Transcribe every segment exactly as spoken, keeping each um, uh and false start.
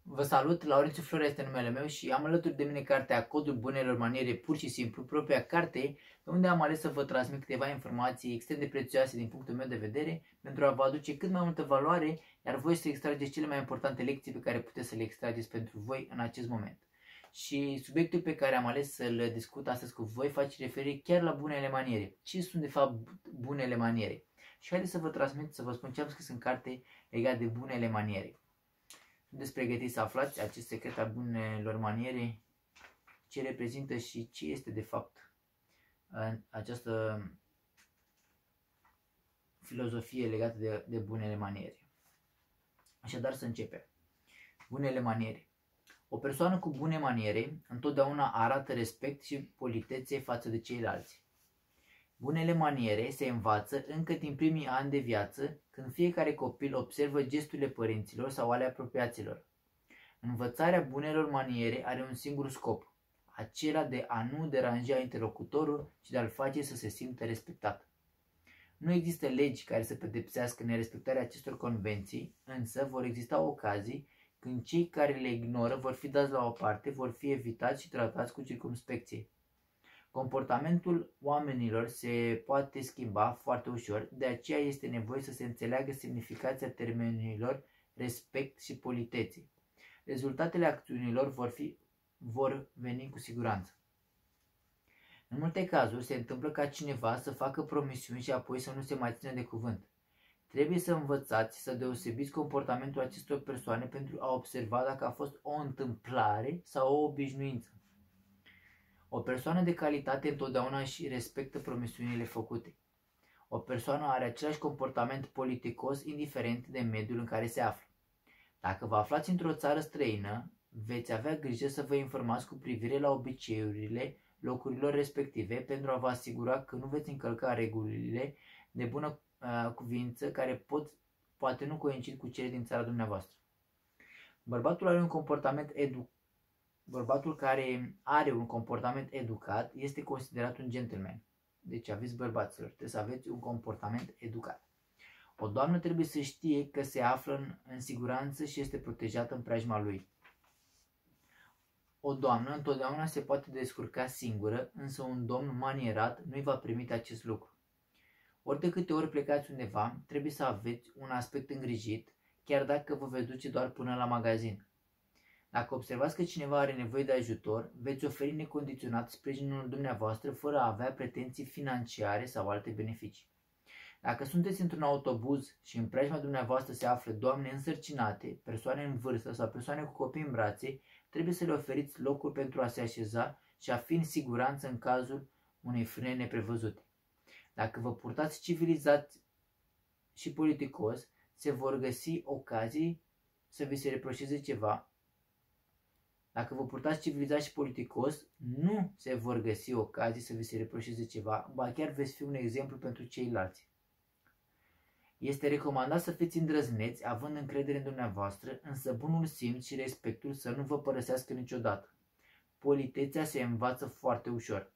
Vă salut, Laurențiu Florea este numele meu și am alături de mine cartea Codul Bunelor Maniere, pur și simplu, propria carte, unde am ales să vă transmit câteva informații extrem de prețioase din punctul meu de vedere pentru a vă aduce cât mai multă valoare, iar voi să extrageți cele mai importante lecții pe care puteți să le extrageți pentru voi în acest moment. Și subiectul pe care am ales să-l discut astăzi cu voi face referire chiar la bunele maniere. Ce sunt de fapt bunele maniere? Și haideți să vă transmit, să vă spun ce am scris în carte legat de bunele maniere. Sunteți pregătiți să aflați acest secret al bunelor maniere, ce reprezintă și ce este de fapt această filozofie legată de, de bunele maniere. Așadar să începem. Bunele maniere. O persoană cu bune maniere întotdeauna arată respect și politețe față de ceilalți. Bunele maniere se învață încă din primii ani de viață, când fiecare copil observă gesturile părinților sau ale apropiaților. Învățarea bunelor maniere are un singur scop, acela de a nu deranja interlocutorul, ci de a-l face să se simtă respectat. Nu există legi care să pedepsească nerespectarea acestor convenții, însă vor exista ocazii când cei care le ignoră vor fi dați la o parte, vor fi evitați și tratați cu circumspecție. Comportamentul oamenilor se poate schimba foarte ușor, de aceea este nevoie să se înțeleagă semnificația termenilor respect și politețe. Rezultatele acțiunilor vor, fi, vor veni cu siguranță. În multe cazuri se întâmplă ca cineva să facă promisiuni și apoi să nu se mai țină de cuvânt. Trebuie să învățați să deosebiți comportamentul acestor persoane pentru a observa dacă a fost o întâmplare sau o obișnuință. O persoană de calitate întotdeauna își respectă promisiunile făcute. O persoană are același comportament politicos indiferent de mediul în care se află. Dacă vă aflați într-o țară străină, veți avea grijă să vă informați cu privire la obiceiurile locurilor respective pentru a vă asigura că nu veți încălca regulile de bună uh, cuvință care pot, poate nu coincid cu cele din țara dumneavoastră. Bărbatul are un comportament educat. Bărbatul care are un comportament educat este considerat un gentleman. Deci aveți bărbaților, trebuie să aveți un comportament educat. O doamnă trebuie să știe că se află în, în siguranță și este protejată în preajma lui. O doamnă întotdeauna se poate descurca singură, însă un domn manierat nu-i va permite acest lucru. Ori de câte ori plecați undeva, trebuie să aveți un aspect îngrijit, chiar dacă vă veți duce doar până la magazin. Dacă observați că cineva are nevoie de ajutor, veți oferi necondiționat sprijinul dumneavoastră fără a avea pretenții financiare sau alte beneficii. Dacă sunteți într-un autobuz și în preajma dumneavoastră se află doamne însărcinate, persoane în vârstă sau persoane cu copii în brațe, trebuie să le oferiți locuri pentru a se așeza și a fi în siguranță în cazul unei frâne neprevăzute. Dacă vă purtați civilizat și politicos, se vor găsi ocazii să vi se reproșeze ceva. Dacă vă purtați civilizat și politicos, nu se vor găsi ocazii să vi se reproșeze ceva, ba chiar veți fi un exemplu pentru ceilalți. Este recomandat să fiți îndrăzneți, având încredere în dumneavoastră, însă bunul simț și respectul să nu vă părăsească niciodată. Politețea se învață foarte ușor.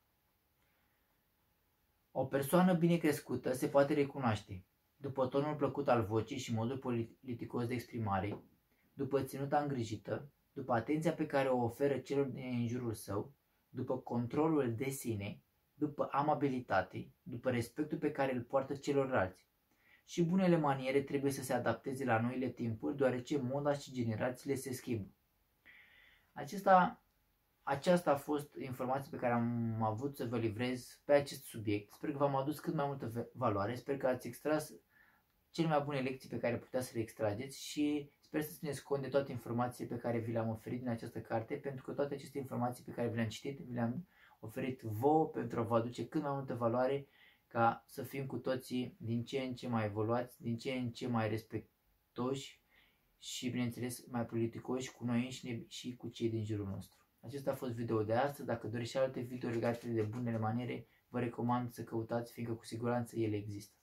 O persoană bine crescută se poate recunoaște după tonul plăcut al vocii și modul politicos de exprimare, după ținuta îngrijită, după atenția pe care o oferă celor din jurul său, după controlul de sine, după amabilitate, după respectul pe care îl poartă celorlalți. Și bunele maniere trebuie să se adapteze la noile timpuri, deoarece moda și generațiile se schimbă. Acesta, aceasta a fost informația pe care am avut să vă livrez pe acest subiect. Sper că v-am adus cât mai multă valoare, sper că ați extras cele mai bune lecții pe care puteți să le extrageți și sper să țineți cont de toate informațiile pe care vi le-am oferit din această carte, pentru că toate aceste informații pe care vi le-am citit, vi le-am oferit vouă pentru a vă aduce cât mai multă valoare, ca să fim cu toții din ce în ce mai evoluați, din ce în ce mai respectoși și, bineînțeles, mai politicoși cu noi înșine și cu cei din jurul nostru. Acesta a fost video de astăzi. Dacă doriți și alte video legate de bunele maniere, vă recomand să căutați, fiindcă cu siguranță ele există.